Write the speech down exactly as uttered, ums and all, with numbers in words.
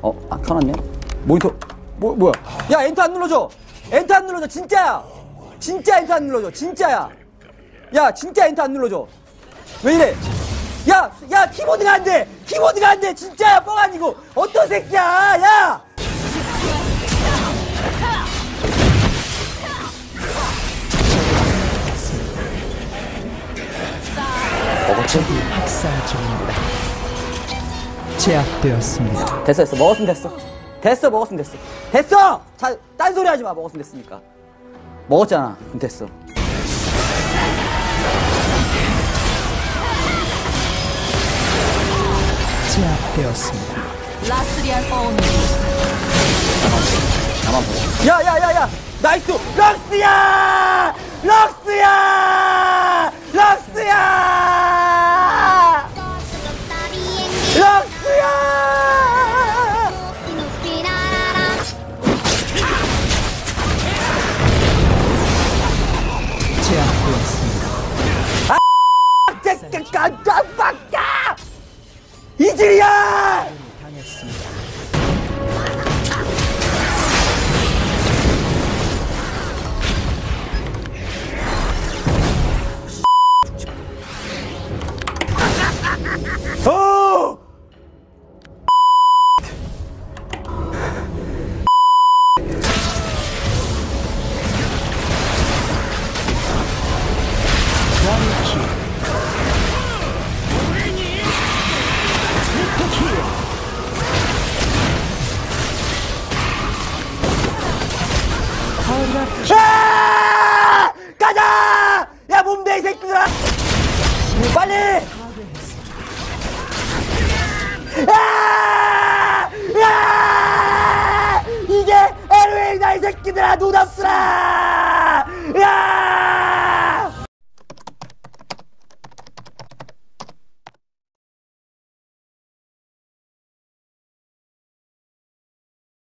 어, 아, 켜놨네? 모니터, 뭐, 뭐야? 야, 엔터 안 눌러줘! 엔터 안 눌러줘! 진짜야! 진짜 엔터 안 눌러줘! 진짜야! 야, 진짜 엔터 안 눌러줘! 왜 이래? 야, 야, 키보드가 안 돼! 키보드가 안 돼! 진짜야! 뻥 아니고! 어떤 새끼야! 야! 적이 학살 중입니다. 제압되었습니다. 됐어, 됐어. 먹었으면 됐어. 됐어, 먹었으면 됐어. 됐어! 자, 딴소리 하지 마. 먹었으면 됐으니까. 먹었잖아. 그럼 됐어. 제압되었습니다. 라스리안 오늘 나만 보고. 야, 야, 야, 야! 나이스! 럭스야! 럭스야! 럭스야! 럭스야! 제압되었습니다. 깜짝깜짝깜짝! 이질이야! 당했습니다. 어! 아! 가자! 야, 몸대 이 새끼들아! 빨리! 아! 아! 이게 엘오에이다 이 새끼들아! 노답스라! 야!